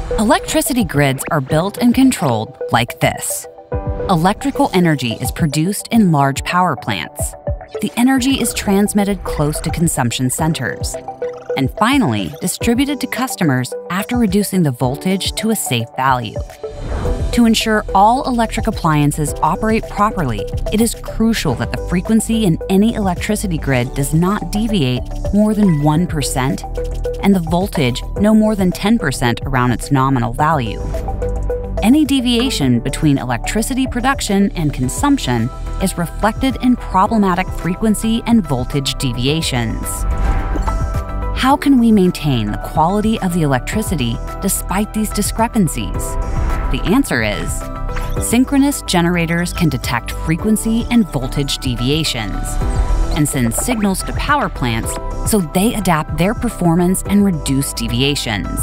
Electricity grids are built and controlled like this. Electrical energy is produced in large power plants. The energy is transmitted close to consumption centers, and finally distributed to customers after reducing the voltage to a safe value. To ensure all electric appliances operate properly, it is crucial that the frequency in any electricity grid does not deviate more than 1%, and the voltage no more than 10% around its nominal value. Any deviation between electricity production and consumption is reflected in problematic frequency and voltage deviations. How can we maintain the quality of the electricity despite these discrepancies? The answer is, synchronous generators can detect frequency and voltage deviations and send signals to power plants so they adapt their performance and reduce deviations.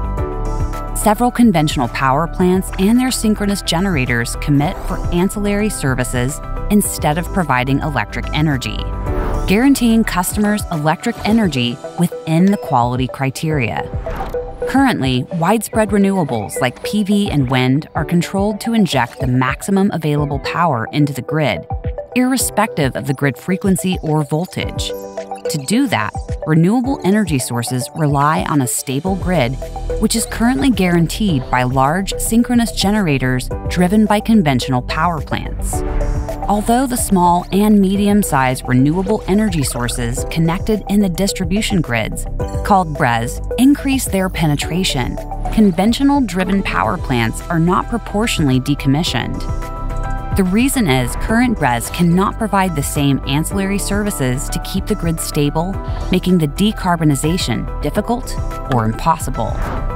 Several conventional power plants and their synchronous generators commit for ancillary services instead of providing electric energy, guaranteeing customers electric energy within the quality criteria. Currently, widespread renewables like PV and wind are controlled to inject the maximum available power into the grid, irrespective of the grid frequency or voltage. To do that, renewable energy sources rely on a stable grid, which is currently guaranteed by large synchronous generators driven by conventional power plants. Although the small and medium-sized renewable energy sources connected in the distribution grids, called RES, increase their penetration, conventional driven power plants are not proportionally decommissioned. The reason is current RES cannot provide the same ancillary services to keep the grid stable, making the decarbonization difficult or impossible.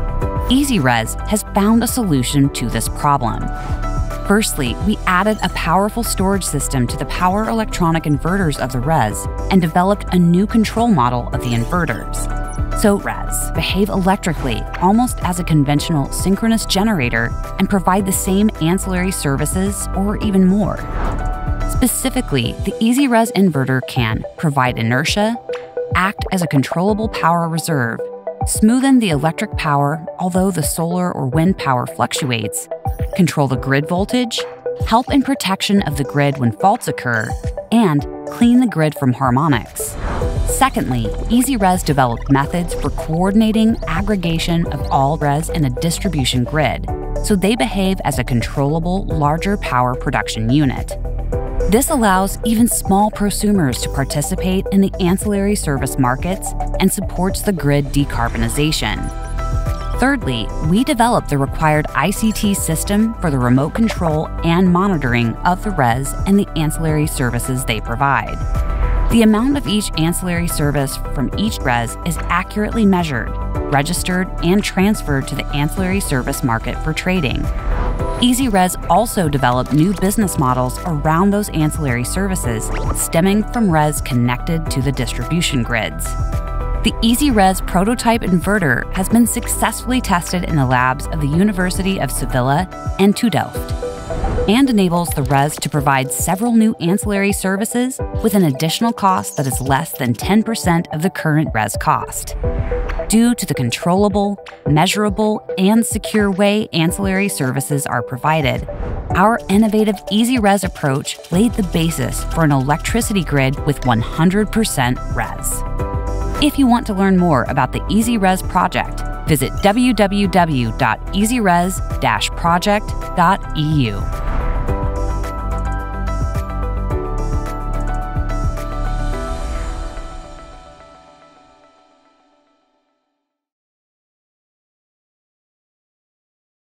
EasyRes has found a solution to this problem. Firstly, we added a powerful storage system to the power electronic inverters of the RES and developed a new control model of the inverters. So RES behave electrically almost as a conventional synchronous generator and provide the same ancillary services or even more. Specifically, the EasyRes inverter can provide inertia, act as a controllable power reserve, smoothen the electric power although the solar or wind power fluctuates, control the grid voltage, help in protection of the grid when faults occur, and clean the grid from harmonics. Secondly, EasyRes developed methods for coordinating aggregation of all RES in a distribution grid, so they behave as a controllable, larger power production unit. This allows even small prosumers to participate in the ancillary service markets and supports the grid decarbonization. Thirdly, we developed the required ICT system for the remote control and monitoring of the RES and the ancillary services they provide. The amount of each ancillary service from each RES is accurately measured, registered, and transferred to the ancillary service market for trading. EasyRes also developed new business models around those ancillary services stemming from RES connected to the distribution grids. The EasyRes prototype inverter has been successfully tested in the labs of the University of Sevilla and TU Delft, and enables the RES to provide several new ancillary services with an additional cost that is less than 10% of the current RES cost. Due to the controllable, measurable, and secure way ancillary services are provided, our innovative EasyRes approach laid the basis for an electricity grid with 100% RES. If you want to learn more about the EasyRes project, visit www.easyres-project.eu.